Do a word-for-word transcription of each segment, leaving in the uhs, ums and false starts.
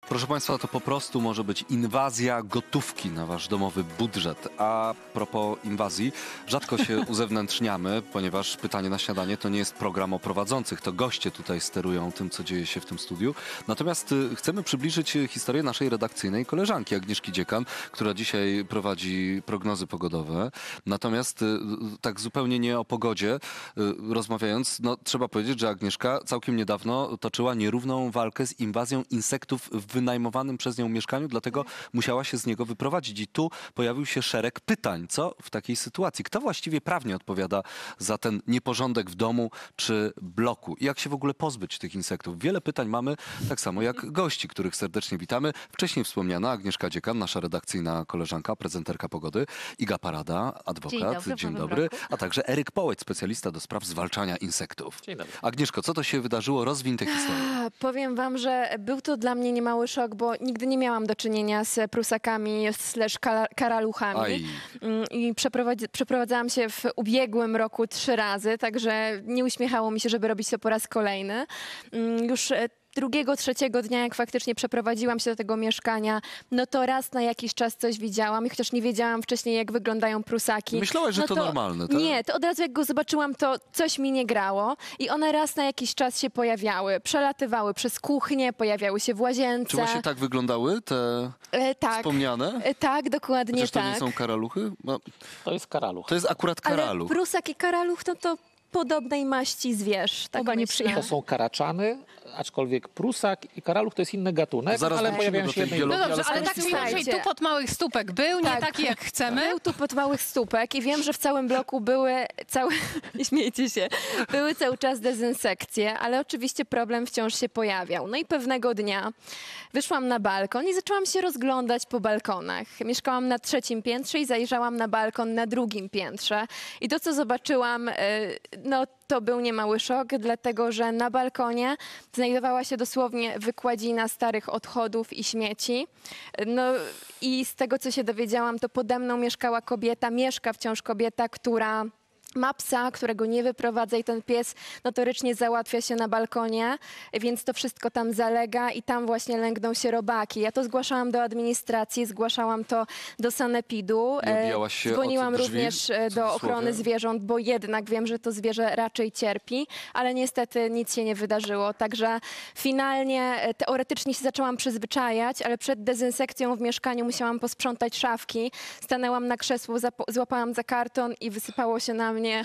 Proszę Państwa, to po prostu może być inwazja gotówki na Wasz domowy budżet. A propos inwazji, rzadko się uzewnętrzniamy, ponieważ Pytanie na śniadanie to nie jest program o prowadzących, to goście tutaj sterują tym, co dzieje się w tym studiu. Natomiast y, chcemy przybliżyć historię naszej redakcyjnej koleżanki Agnieszki Dziekan, która dzisiaj prowadzi prognozy pogodowe. Natomiast y, tak zupełnie nie o pogodzie y, rozmawiając, no trzeba powiedzieć, że Agnieszka całkiem niedawno toczyła nierówną walkę z inwazją insektów w wynajmowanym przez nią mieszkaniu, dlatego musiała się z niego wyprowadzić. I tu pojawił się szereg pytań. Co w takiej sytuacji? Kto właściwie prawnie odpowiada za ten nieporządek w domu czy bloku? I jak się w ogóle pozbyć tych insektów? Wiele pytań mamy, tak samo jak gości, których serdecznie witamy. Wcześniej wspomniana Agnieszka Dziekan, nasza redakcyjna koleżanka, prezenterka pogody, Iga Parada, adwokat, dzień dobry, dzień dobry, a także Eryk Połeć, specjalista do spraw zwalczania insektów. Dzień dobry. Agnieszko, co to się wydarzyło? Rozwiń tę historię. Powiem wam, że był to dla mnie niemały szok, bo nigdy nie miałam do czynienia z prusakami slash karaluchami. Aj. I przeprowadzi- przeprowadzałam się w ubiegłym roku trzy razy, także nie uśmiechało mi się, żeby robić to po raz kolejny. Już drugiego, trzeciego dnia, jak faktycznie przeprowadziłam się do tego mieszkania, no to raz na jakiś czas coś widziałam i chociaż nie wiedziałam wcześniej, jak wyglądają prusaki. Myślałaś, że no to, to normalne, tak? Nie, to od razu jak go zobaczyłam, to coś mi nie grało i one raz na jakiś czas się pojawiały. Przelatywały przez kuchnię, pojawiały się w łazience. Czy właśnie tak wyglądały te e, tak. wspomniane? E, tak, dokładnie Chociaż to tak. nie są karaluchy? No, to jest karaluch. To jest akurat karaluch. Ale prusak i karaluch, no to podobnej maści zwierz. Tak Oba nie myślę. przyjechał. To są karaczany, aczkolwiek prusak i karaluch to jest inny gatunek, Zaraz ale wrócimy pojawiają do się tej jednej biologii, No dobrze, ale ale tak czy słuchajcie. inaczej tu pod małych stópek był, nie Tak. taki jak chcemy. Był tu pod małych stópek i wiem, że w całym bloku były całe, nie śmiejcie się, były cały czas dezynsekcje, ale oczywiście problem wciąż się pojawiał. No i pewnego dnia wyszłam na balkon i zaczęłam się rozglądać po balkonach. Mieszkałam na trzecim piętrze i zajrzałam na balkon na drugim piętrze. I to, co zobaczyłam, no to był niemały szok, dlatego że na balkonie znajdowała się dosłownie wykładzina starych odchodów i śmieci. No i z tego, co się dowiedziałam, to pode mną mieszkała kobieta, mieszka wciąż kobieta, która ma psa, którego nie wyprowadza i ten pies notorycznie załatwia się na balkonie, więc to wszystko tam zalega i tam właśnie lęgną się robaki. Ja to zgłaszałam do administracji, zgłaszałam to do sanepidu. Nie obijałaś się Dzwoniłam od drzwi, również w do ochrony cudzysłowie? zwierząt, bo jednak wiem, że to zwierzę raczej cierpi, ale niestety nic się nie wydarzyło. Także finalnie teoretycznie się zaczęłam przyzwyczajać, ale przed dezynsekcją w mieszkaniu musiałam posprzątać szafki. Stanęłam na krzesło, złapałam za karton i wysypało się na mnie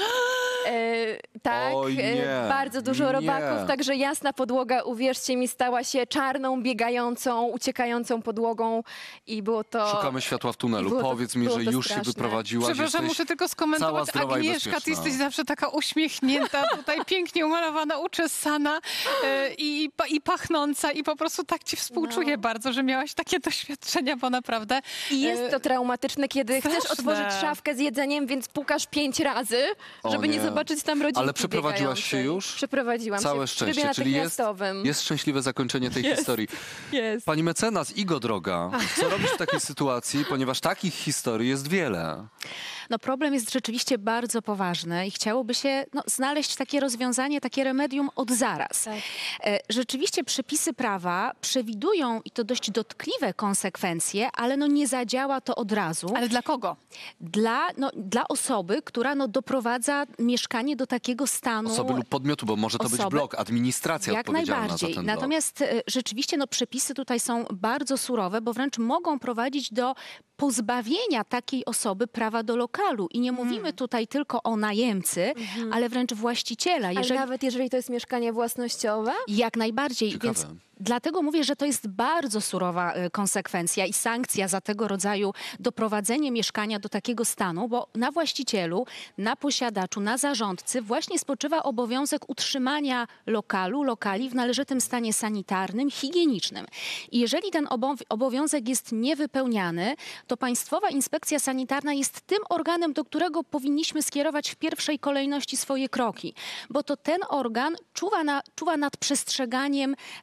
E, tak, Oj, nie, e, bardzo dużo nie. robaków, także jasna podłoga, uwierzcie mi, stała się czarną, biegającą, uciekającą podłogą i było to... Szukamy światła w tunelu. było to- Powiedz mi, było że to już się straszne. wyprowadziłaś. Przepraszam, jesteś muszę tylko cała skomentować. zdrowa i Agnieszka, ty bezpieczna. jesteś zawsze taka uśmiechnięta, tutaj pięknie umalowana, uczesana e, i, pa- i pachnąca i po prostu tak ci współczuję No. bardzo, że miałaś takie doświadczenia, bo naprawdę... I jest e, to traumatyczne, kiedy chcesz straszne. otworzyć szafkę z jedzeniem, więc pukasz pięć razy, O żeby nie. nie. zobaczyć tam rodzinki Ale przeprowadziłaś się biegającej. już? Przeprowadziłam Całe się w trybie szczęście, czyli jest, natychmiastowym. jest szczęśliwe zakończenie tej Jest. historii. Jest. Pani mecenas, Igo droga, co robisz w takiej sytuacji, ponieważ takich historii jest wiele. No problem jest rzeczywiście bardzo poważny i chciałoby się no, znaleźć takie rozwiązanie, takie remedium od zaraz. Tak. E, Rzeczywiście przepisy prawa przewidują, i to dość dotkliwe konsekwencje, ale no nie zadziała to od razu. Ale dla kogo? Dla, no, dla osoby, która no, doprowadza mieszkanie do takiego stanu... Osoby lub podmiotu, bo może to być Osoby- blok, administracja Jak odpowiedzialna najbardziej. za ten blok. Natomiast e, rzeczywiście no, przepisy tutaj są bardzo surowe, bo wręcz mogą prowadzić do pozbawienia takiej osoby prawa do lokalu. I nie mówimy tutaj tylko o najemcy, ale wręcz właściciela. Ale Jeżeli, nawet jeżeli to jest mieszkanie własnościowe? jak najbardziej. Ciekawe. Więc dlatego mówię, że to jest bardzo surowa e, konsekwencja i sankcja za tego rodzaju doprowadzenie mieszkania do takiego stanu, bo na właścicielu, na posiadaczu, na zarządcy właśnie spoczywa obowiązek utrzymania lokalu, lokali w należytym stanie sanitarnym, higienicznym. I jeżeli ten obow- obowiązek jest niewypełniany, to Państwowa Inspekcja Sanitarna jest tym organem, do którego powinniśmy skierować w pierwszej kolejności swoje kroki, bo to ten organ czuwa, na, czuwa nad przestrzeganiem em,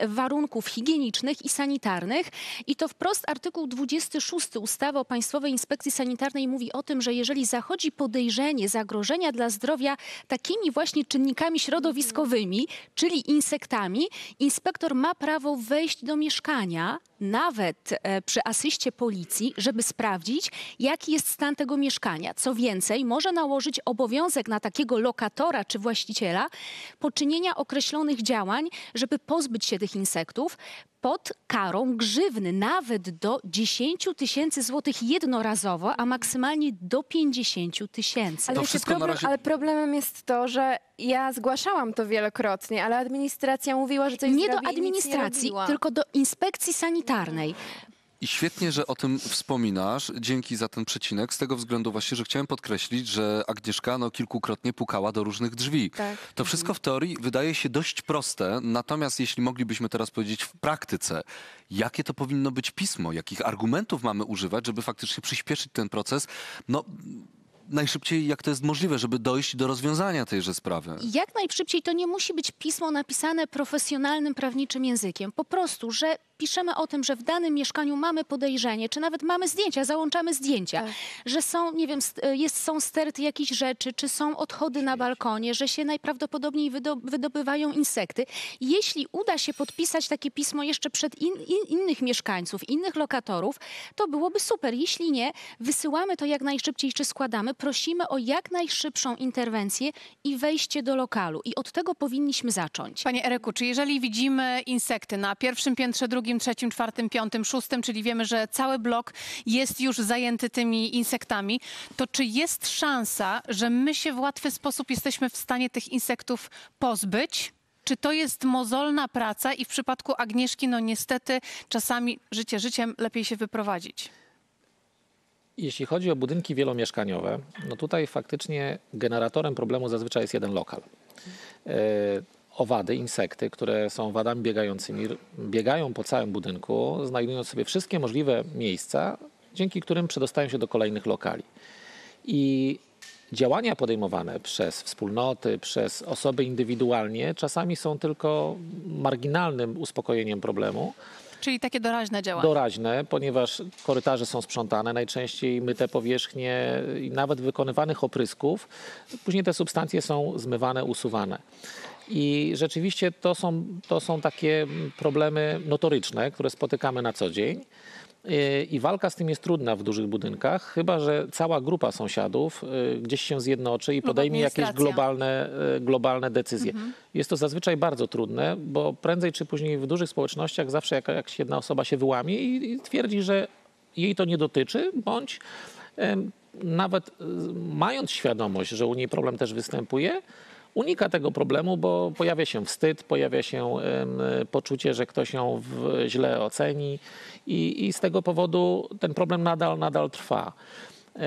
warunków higienicznych i sanitarnych. I to wprost artykuł dwudziesty szósty ustawy o Państwowej Inspekcji Sanitarnej mówi o tym, że jeżeli zachodzi podejrzenie zagrożenia dla zdrowia takimi właśnie czynnikami środowiskowymi, czyli insektami, inspektor ma prawo wejść do mieszkania, nawet e, przy asyście policji, żeby sprawdzić, jaki jest stan tego mieszkania. Co więcej, może nałożyć obowiązek na takiego lokatora czy właściciela poczynienia określonych działań, żeby pozbyć się tych insektów pod karą grzywny nawet do dziesięciu tysięcy złotych jednorazowo, a maksymalnie do pięćdziesięciu tysięcy. Ale, To wiecie, wszystko na problem, razie- ale problemem jest to, że ja zgłaszałam to wielokrotnie, ale administracja mówiła, że coś Nie zrobi do i nic nie administracji, robiła. tylko do inspekcji sanitarnej. I świetnie, że o tym wspominasz. Dzięki za ten przecinek. Z tego względu właśnie, że chciałem podkreślić, że Agnieszka no, kilkukrotnie pukała do różnych drzwi. Tak. To wszystko w teorii wydaje się dość proste, natomiast jeśli moglibyśmy teraz powiedzieć w praktyce, jakie to powinno być pismo, jakich argumentów mamy używać, żeby faktycznie przyspieszyć ten proces, no najszybciej jak to jest możliwe, żeby dojść do rozwiązania tejże sprawy. Jak najszybciej to nie musi być pismo napisane profesjonalnym, prawniczym językiem. Po prostu, że piszemy o tym, że w danym mieszkaniu mamy podejrzenie, czy nawet mamy zdjęcia, załączamy zdjęcia, Tak. że są, nie wiem, st- jest, są sterty jakichś rzeczy, czy są odchody na balkonie, że się najprawdopodobniej wydo- wydobywają insekty. Jeśli uda się podpisać takie pismo jeszcze przed in, in, innych mieszkańców, innych lokatorów, to byłoby super. Jeśli nie, wysyłamy to jak najszybciej, czy składamy, prosimy o jak najszybszą interwencję i wejście do lokalu. I od tego powinniśmy zacząć. Panie Eryku, czy jeżeli widzimy insekty na pierwszym piętrze, drugim, trzecim, czwartym, piątym, szóstym, czyli wiemy, że cały blok jest już zajęty tymi insektami, to czy jest szansa, że my się w łatwy sposób jesteśmy w stanie tych insektów pozbyć? Czy to jest mozolna praca i w przypadku Agnieszki, no niestety czasami życie życiem, lepiej się wyprowadzić? Jeśli chodzi o budynki wielomieszkaniowe, no tutaj faktycznie generatorem problemu zazwyczaj jest jeden lokal. E, Owady, insekty, które są wadami biegającymi, biegają po całym budynku, znajdując sobie wszystkie możliwe miejsca, dzięki którym przedostają się do kolejnych lokali. I działania podejmowane przez wspólnoty, przez osoby indywidualnie czasami są tylko marginalnym uspokojeniem problemu, Czyli takie doraźne działania. doraźne, ponieważ korytarze są sprzątane, najczęściej myte powierzchnie i nawet wykonywanych oprysków. Później te substancje są zmywane, usuwane. I rzeczywiście to są, to są takie problemy notoryczne, które spotykamy na co dzień. I walka z tym jest trudna w dużych budynkach, chyba że cała grupa sąsiadów gdzieś się zjednoczy i podejmie jakieś administracja. globalne, globalne decyzje. Mhm. Jest to zazwyczaj bardzo trudne, bo prędzej czy później w dużych społecznościach zawsze jak, jak jedna osoba się wyłamie i, i twierdzi, że jej to nie dotyczy, bądź em, nawet em, mając świadomość, że u niej problem też występuje, unika tego problemu, bo pojawia się wstyd, pojawia się um, poczucie, że ktoś ją w, źle oceni i, i z tego powodu ten problem nadal, nadal trwa. Um,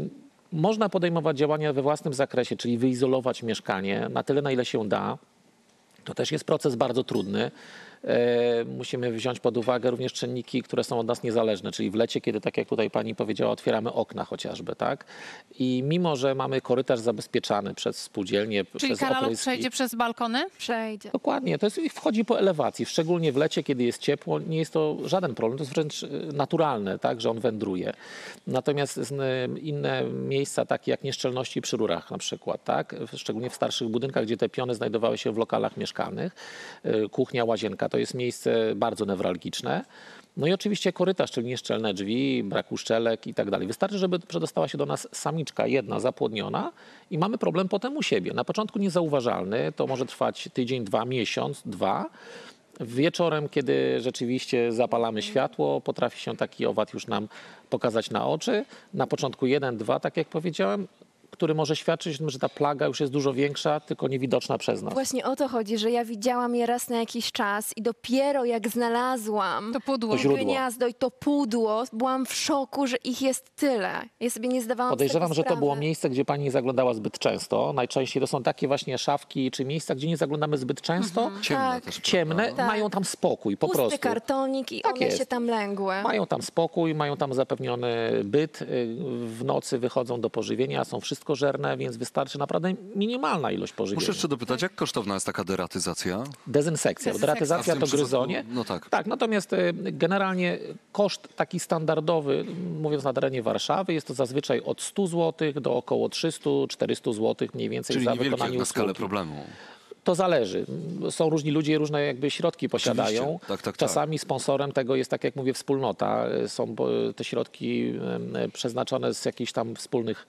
można podejmować działania we własnym zakresie, czyli wyizolować mieszkanie na tyle, na ile się da. To też jest proces bardzo trudny. E, musimy wziąć pod uwagę również czynniki, które są od nas niezależne, czyli w lecie, kiedy, tak jak tutaj pani powiedziała, otwieramy okna chociażby, tak? I mimo, że mamy korytarz zabezpieczany przez spółdzielnie, Czyli przez Karolok opryski. przejdzie przez balkony? Przejdzie. Dokładnie, to jest, wchodzi po elewacji, szczególnie w lecie, kiedy jest ciepło, nie jest to żaden problem, to jest wręcz naturalne, tak, że on wędruje. Natomiast inne miejsca, takie jak nieszczelności przy rurach na przykład, tak, szczególnie w starszych budynkach, gdzie te piony znajdowały się w lokalach mieszkalnych, kuchnia, łazienka, to jest miejsce bardzo newralgiczne. No i oczywiście korytarz, czyli nieszczelne drzwi, brak uszczelek i tak dalej. Wystarczy, żeby przedostała się do nas samiczka jedna zapłodniona i mamy problem potem u siebie. Na początku niezauważalny, to może trwać tydzień, dwa, miesiąc, dwa. Wieczorem, kiedy rzeczywiście zapalamy światło, potrafi się taki owad już nam pokazać na oczy. Na początku jeden, dwa, tak jak powiedziałem, który może świadczyć o tym, że ta plaga już jest dużo większa, tylko niewidoczna przez nas. Właśnie o to chodzi, że ja widziałam je raz na jakiś czas i dopiero jak znalazłam To pudło. To źródło. gniazdo i to pudło, byłam w szoku, że ich jest tyle. Ja sobie nie zdawałam Podejrzewam, z tego że to sprawy. było miejsce, gdzie pani nie zaglądała zbyt często. Najczęściej to są takie właśnie szafki czy miejsca, gdzie nie zaglądamy zbyt często. Ciemne Tak. też. Ciemne, prawda? mają tam spokój po Pusty prostu. kartonik i Tak one jest. się tam lęgły. Mają tam spokój, mają tam zapewniony byt. W nocy wychodzą do pożywienia, są wszyscy wszystkożerne, więc wystarczy naprawdę minimalna ilość pożywienia. Muszę jeszcze dopytać, jak kosztowna jest taka deratyzacja? Dezynsekcja. Dezynsekcja. Deratyzacja A w to tym przypadku- gryzonie. no tak. Tak, natomiast e, generalnie koszt taki standardowy, mówiąc na terenie Warszawy, jest to zazwyczaj od stu złotych do około trzystu czterystu złotych mniej więcej Czyli za niewielkie wykonanie jak na skalę usługi. problemu. To zależy. Są różni ludzie, różne jakby środki posiadają. Oczywiście. Tak, tak, tak. Czasami sponsorem tego jest, tak jak mówię, wspólnota. Są bo- te środki em, przeznaczone z jakichś tam wspólnych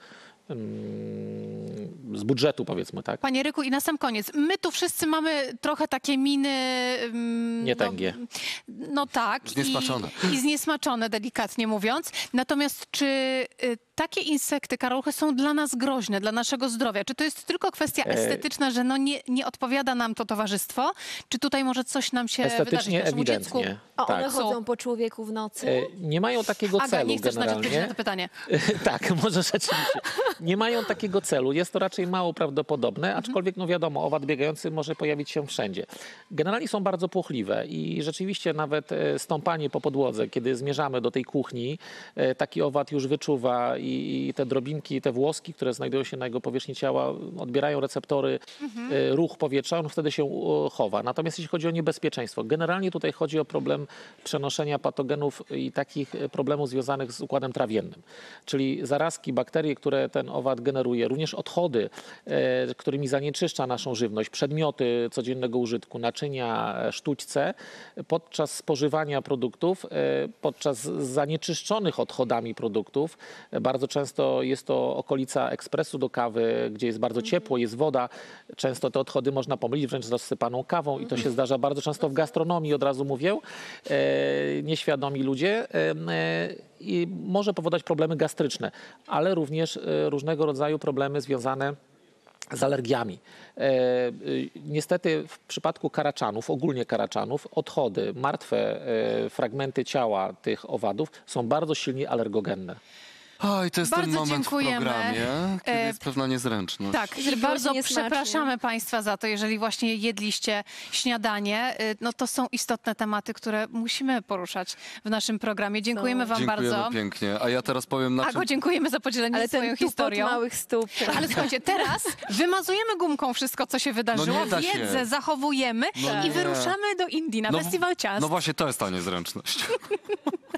em, z budżetu, powiedzmy, tak? Panie Ryku, i na sam koniec. My tu wszyscy mamy trochę takie miny... mm, Nietęgie. No, no tak. Zniesmaczone. I, I zniesmaczone, delikatnie mówiąc. Natomiast czy y, takie insekty, Karolche, są dla nas groźne, dla naszego zdrowia? Czy to jest tylko kwestia estetyczna, że no nie, nie odpowiada nam to towarzystwo? Czy tutaj może coś nam się wydarzyć Estetycznie naszemu ewidentnie. dziecku? A one Tak. chodzą po człowieku w nocy? E, Nie mają takiego Aga, celu nie chcesz nawet odpowiedzieć generalnie. na to pytanie. Tak, może rzeczywiście. Nie mają takiego celu. Jest to raczej mało prawdopodobne, aczkolwiek no wiadomo, owad biegający może pojawić się wszędzie. Generalnie są bardzo płochliwe i rzeczywiście nawet e, stąpanie po podłodze, kiedy zmierzamy do tej kuchni, e, taki owad już wyczuwa i, i te drobinki, te włoski, które znajdują się na jego powierzchni ciała, odbierają receptory, e, ruch powietrza, on wtedy się e, chowa. Natomiast jeśli chodzi o niebezpieczeństwo, generalnie tutaj chodzi o problem przenoszenia patogenów i takich e, problemów związanych z układem trawiennym. Czyli zarazki, bakterie, które ten owad generuje, również odchody, e, którymi zanieczyszcza naszą żywność, przedmioty codziennego użytku, naczynia, e, sztućce, podczas spożywania produktów, e, podczas zanieczyszczonych odchodami produktów, e, bardzo często jest to okolica ekspresu do kawy, gdzie jest bardzo ciepło, jest woda. Często te odchody można pomylić wręcz z rozsypaną kawą i to się zdarza bardzo często w gastronomii, od razu mówię, e, nieświadomi ludzie. E, e, I może powodować problemy gastryczne, ale również e, różnego rodzaju problemy związane z alergiami. E, y, niestety w przypadku karaczanów, ogólnie karaczanów, odchody, martwe e, fragmenty ciała tych owadów są bardzo silnie alergogenne. Oj, to jest ten Bardzo moment dziękujemy. w programie, kiedy E, jest pewna niezręczność. Tak, Żeby było bardzo niesmacznie. przepraszamy Państwa za to, jeżeli właśnie jedliście śniadanie. Y, No to są istotne tematy, które musimy poruszać w naszym programie. Dziękujemy Wam Dziękujemy bardzo. pięknie. A ja teraz powiem na Ago, czym... dziękujemy za podzielenie Ale swoją ten tupot historią. małych stóp. Ale słuchajcie, teraz wymazujemy gumką wszystko, co się wydarzyło, No nie da się. wiedzę zachowujemy No i nie. wyruszamy do Indii na No, festiwal ciast. no właśnie to jest ta niezręczność.